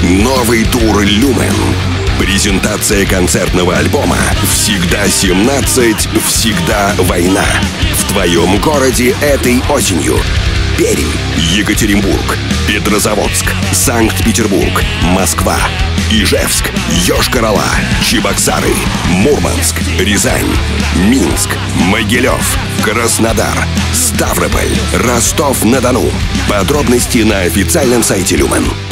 Новый тур «Люмен». Презентация концертного альбома «Всегда 17, всегда война». В твоем городе этой осенью. Пермь, Екатеринбург, Петрозаводск, Санкт-Петербург, Москва, Ижевск, Йошкар-Ола, Чебоксары, Мурманск, Рязань, Минск, Могилев, Краснодар, Ставрополь, Ростов-на-Дону. Подробности на официальном сайте «Люмен».